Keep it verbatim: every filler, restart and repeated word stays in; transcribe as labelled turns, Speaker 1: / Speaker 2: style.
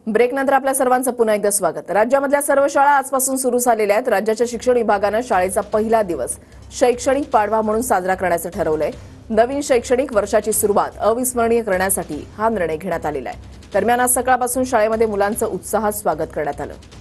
Speaker 1: ब्रेकनंतर आपल्या सर्वांचं पुन्हा एकदा स्वागत। राज्यामधल्या सर्व शाळा आजपासून सुरू झालेल्या आहेत। राज्याच्या शिक्षण विभागाने शाळेचा पहिला दिवस शैक्षणिक पाडवा म्हणून साजरा करण्याचं ठरवलंय। नवीन शैक्षणिक वर्षाची सुरुवात अविस्मरणीय करण्यासाठी हा निर्णय घेण्यात आलेला आहे। दरम्यान आज सकाळपासून शाळेमध्ये मुलांचं उत्साहात स्वागत करण्यात आलं।